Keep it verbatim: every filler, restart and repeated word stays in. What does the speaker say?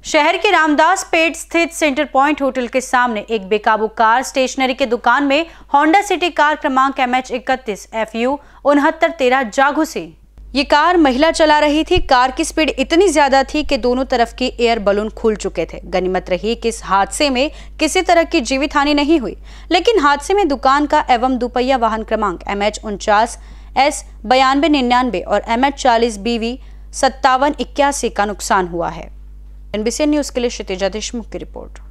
शहर के रामदास पेट स्थित सेंटर पॉइंट होटल के सामने एक बेकाबू कार स्टेशनरी के दुकान में होंडा सिटी कार क्रमांक एम एच इकतीस एफ यू उनहत्तर तेरह जा घुसी। ये कार महिला चला रही थी। कार की स्पीड इतनी ज्यादा थी कि दोनों तरफ के एयर बलून खुल चुके थे। गनीमत रही कि इस हादसे में किसी तरह की जीवित हानि नहीं हुई, लेकिन हादसे में दुकान का एवं दुपहिया वाहन क्रमांक एम एच उनचास एस बयानबे निन्यानवे और एम एच चालीस बी वी सत्तावन इक्यासी का नुकसान हुआ है। एनबीसी न्यूज के लिए क्षितिजा देशमुख की रिपोर्ट।